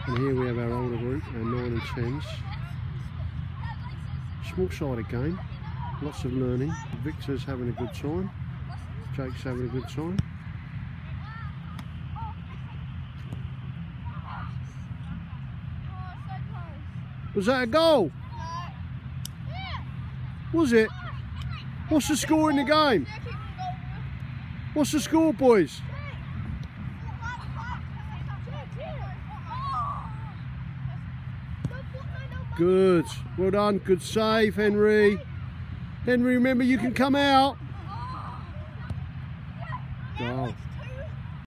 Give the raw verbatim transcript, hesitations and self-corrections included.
And here we have our older group, our nine and tens. Small-sided game, lots of learning. Victor's having a good time. Jake's having a good time. Was that a goal? Was it? What's the score in the game? What's the score, boys? Good. Well done. Good save, Henry. Henry, remember you can come out.